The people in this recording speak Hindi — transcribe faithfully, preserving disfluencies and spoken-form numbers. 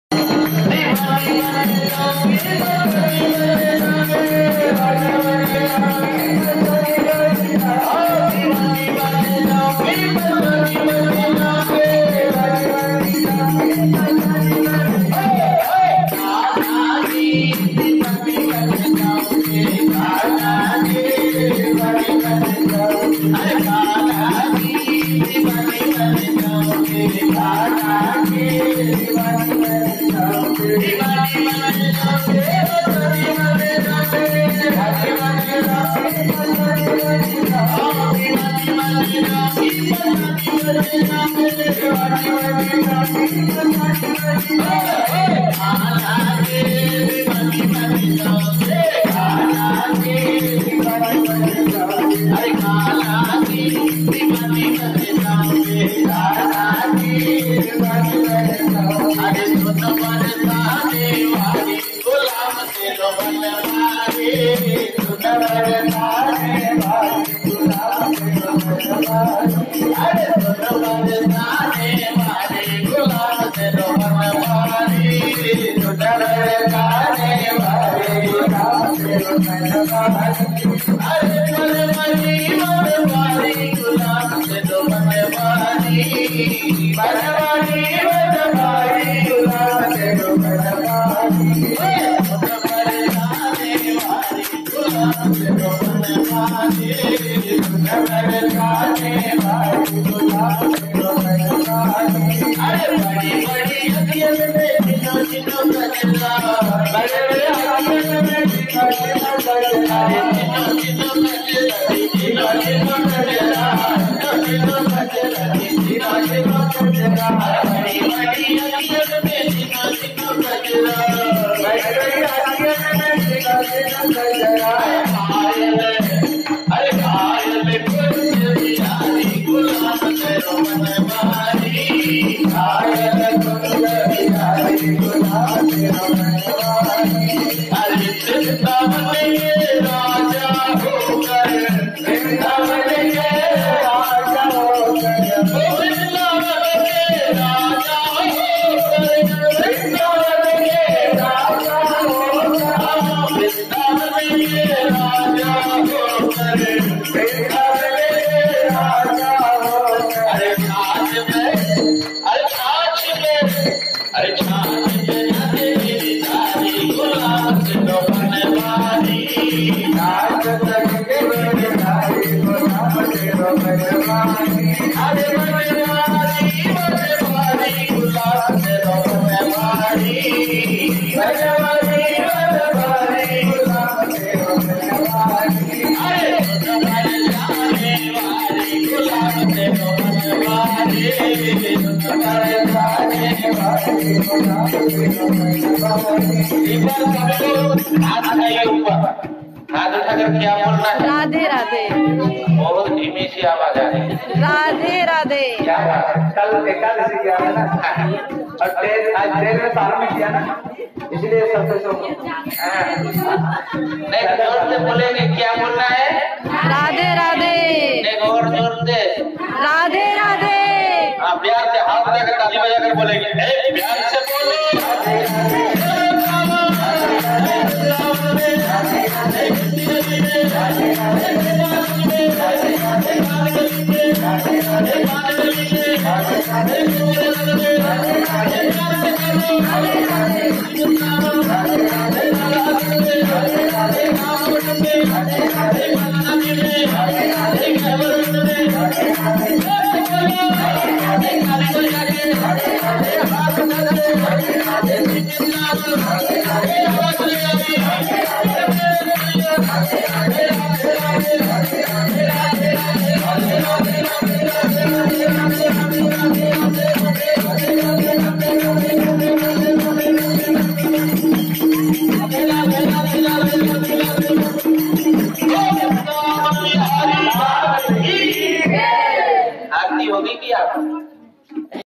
राधे राधे। बहुत धीमी सी आवाज आ रही है। राधे राधे। क्या बात है, कल एकादशी किया था ना और ट्रेन आज ट्रेन में साल में किया ना, इसलिए सबसे सब नहीं जोर से बोलेंगे। क्या बोलना है? राधे राधे। नहीं और जोर से राधे राधे। हाँ प्यार से हाथ लगाकर ताली बजाकर बोलेंगे। प्यार से बोलो। Thank you.